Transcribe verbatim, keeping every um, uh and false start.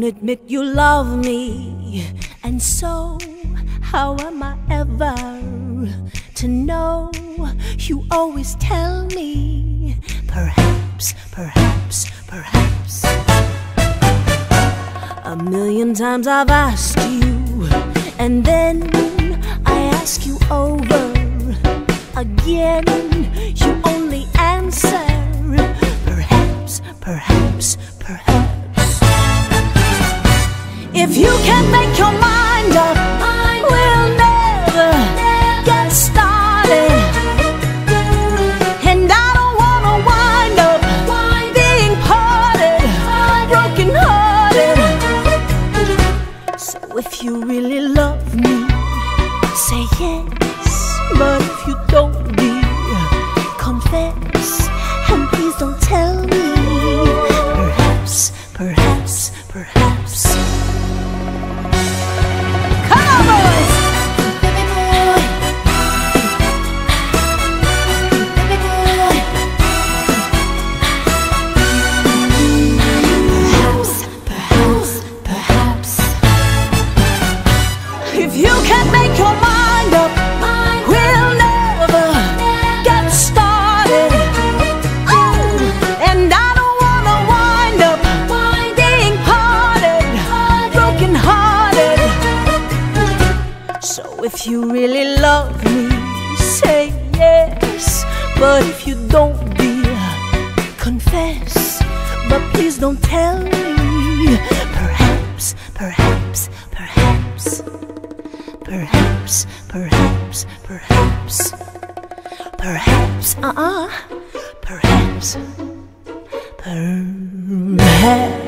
admit you love me, and so how am I ever to know? You always tell me, perhaps, perhaps, perhaps. A million times I've asked you, and then I ask you over again. You only answer, perhaps, perhaps, perhaps. If you can't make your mind up, we'll never get started. And I don't wanna wind up being parted, broken hearted. So if you really love me, say yes. But if you don't, dear, confess. And please don't tell me, perhaps, perhaps, perhaps. Come on, boys! Perhaps, perhaps, perhaps. If you can't make your mind up, we'll never get started. And I don't wanna wind up being parted, broken hearted. So if you really love me, say yes. But if you don't, dear, confess. But please don't tell me, perhaps, perhaps, perhaps. Perhaps, perhaps, perhaps. Perhaps, uh-uh. Perhaps, perhaps.